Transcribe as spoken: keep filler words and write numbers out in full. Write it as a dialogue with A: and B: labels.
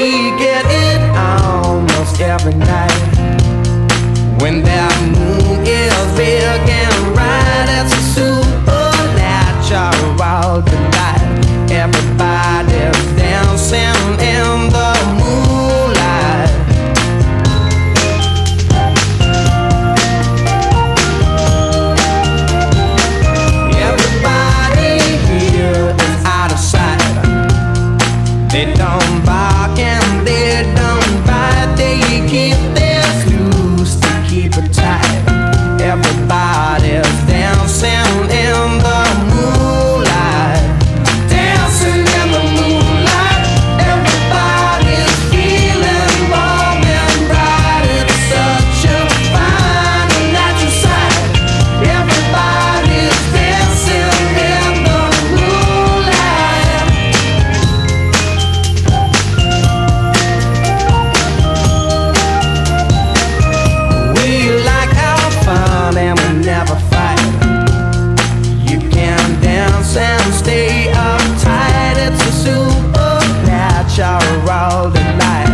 A: we get it almost every night. When that moon is big and bright, it's a supernatural delight. Everybody's dancing in the moonlight. Everybody here is out of sight. They don't bark and they don't bite. They keep their clues to keep it tight. Everybody's dancing in the moonlight. Dancing in the moonlight. Everybody's feeling warm and bright. It's such a fine and natural sight. Everybody's dancing in the moonlight. We like our fun and we never fight. You can dance and stay uptight. It's a supernatural delight.